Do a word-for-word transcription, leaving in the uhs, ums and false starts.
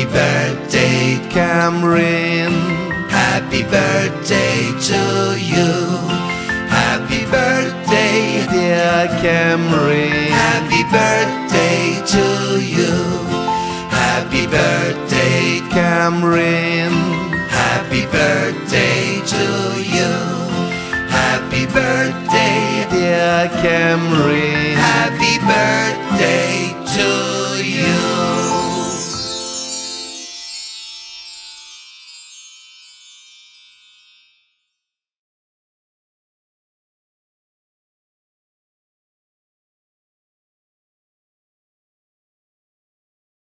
Happy birthday, KAMRYN. Happy birthday to you. Happy birthday, dear KAMRYN. Happy birthday to you. Happy birthday, KAMRYN. Happy birthday to you. Happy birthday, dear KAMRYN. Happy birthday to you.